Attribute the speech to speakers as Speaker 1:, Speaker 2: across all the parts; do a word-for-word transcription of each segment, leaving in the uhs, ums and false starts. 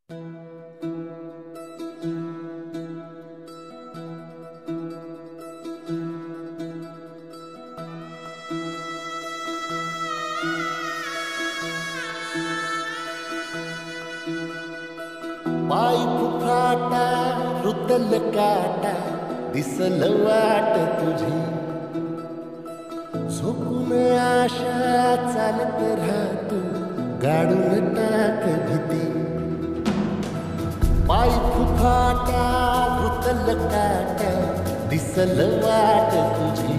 Speaker 1: पाय फुफाटा रुतल काटा दिसल वाट तुझी झोपून आशा चालत राहतो गाडून टाक भीती पाय फुफाटा रुतल काटा दिसल वाट तुझी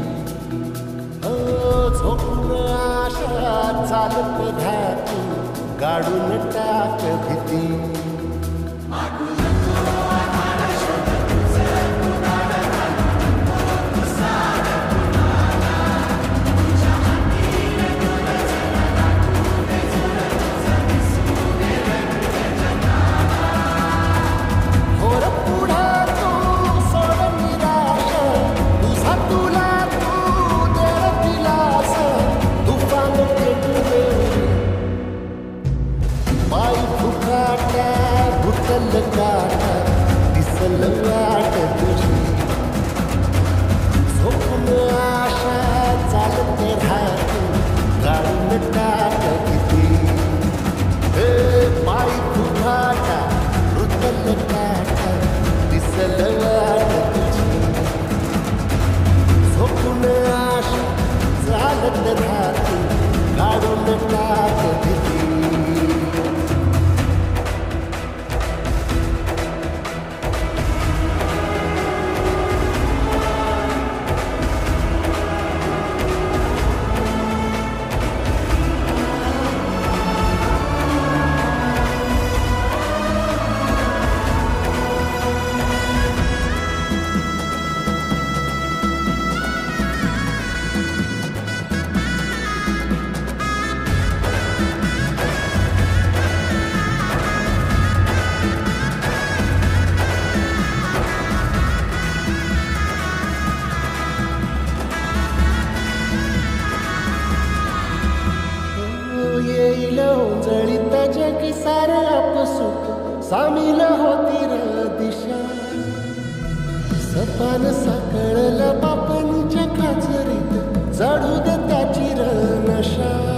Speaker 1: झोपून आशा चालत राहतो गाडून टाक भीती काटा दिसल वाट तुझी झोपून आशा चालत राहतो गाडून टाक किती पाय फुफाटा रुतल काटा दिसल वाट तुझी झोपून आशा चालत राहतो गाडून टाक किती जळीत जग सार आपसुक सामील होती र दिशा सपान साकळला बापणीच्या खाचरीत चढू दे त्याची र नशा